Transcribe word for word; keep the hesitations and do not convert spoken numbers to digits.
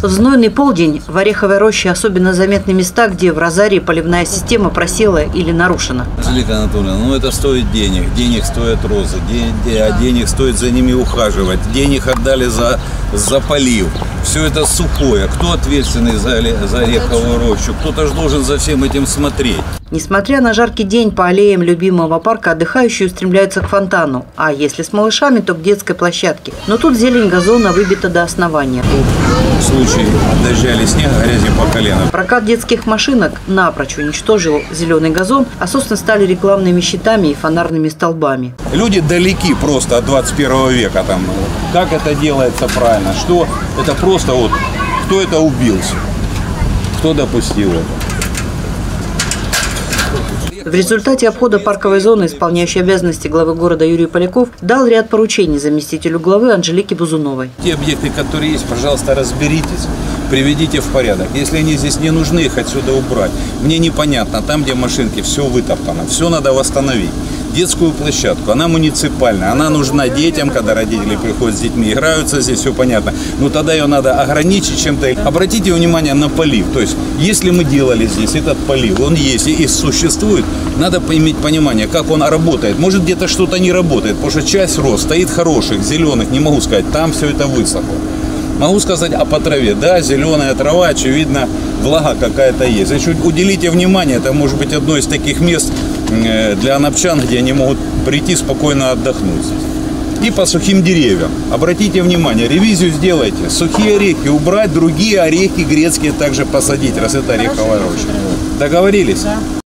В знойный полдень в Ореховой роще особенно заметны места, где в розарии поливная система просела или нарушена. Анжелика Анатольевна, ну это стоит денег. Денег стоят розы, ден- а денег стоит за ними ухаживать. Денег отдали за, за полив. Все это сухое. Кто ответственный за, за Ореховую рощу? Кто-то же должен за всем этим смотреть. Несмотря на жаркий день, по аллеям любимого парка отдыхающие устремляются к фонтану. А если с малышами, то к детской площадке. Но тут зелень газона выбита до основания. В случае дождя или снега грязи по колено. Прокат детских машинок напрочь уничтожил зеленый газон, а сосны стали рекламными щитами и фонарными столбами. Люди далеки просто от двадцать первого века. Там, как это делается правильно? Что это просто вот, кто это убился? Кто допустил это? В результате обхода парковой зоны, исполняющий обязанности главы города Юрий Поляков, дал ряд поручений заместителю главы Анжелике Бузуновой. Те объекты, которые есть, пожалуйста, разберитесь, приведите в порядок. Если они здесь не нужны, их отсюда убрать. Мне непонятно, там, где машинки, все вытоптано, все надо восстановить. Детскую площадку, она муниципальная, она нужна детям, когда родители приходят с детьми, играются здесь, все понятно. Но тогда ее надо ограничить чем-то. Обратите внимание на полив. То есть, если мы делали здесь этот полив, он есть и существует, надо иметь понимание, как он работает. Может, где-то что-то не работает, потому что часть роз стоит хороших, зеленых, не могу сказать, там все это высохло. Могу сказать о по траве. Да, зеленая трава, очевидно, влага какая-то есть. Значит, уделите внимание, это может быть одно из таких мест для анапчан, где они могут прийти спокойно отдохнуть. И по сухим деревьям. Обратите внимание, ревизию сделайте. Сухие орехи убрать, другие орехи грецкие также посадить, раз это ореховая роща. Договорились?